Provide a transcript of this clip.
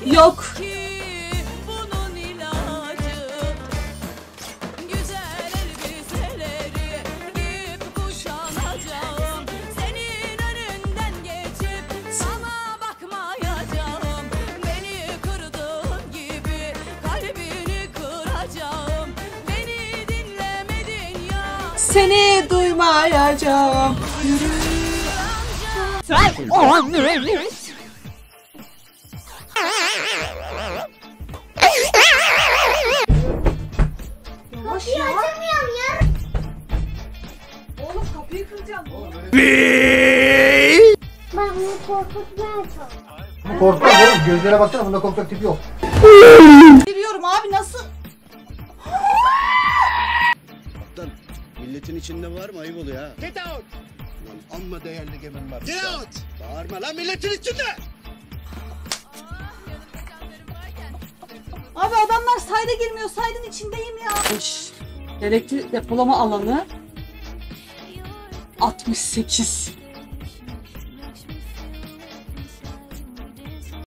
Yok. Seni duymayacağım. Yavaş ya. Oğlum kapıyı kıracağım. Ben bunu korkutmaya çalışıyorum. Bu korkmaz oğlum. Gözlere baksana, bunda korkacak tipi yok. Giriyorum abi, nasıl? Kaptan, milletin içinde var mı? Ayıp oluyor ha. Get out! Lan amma değerli gemim var. Get out! Bağırma lan, milletin içinde! Abi adamlar sayda girmiyor. Saydın içindeyim ya. Elektrik depolama alanı 68.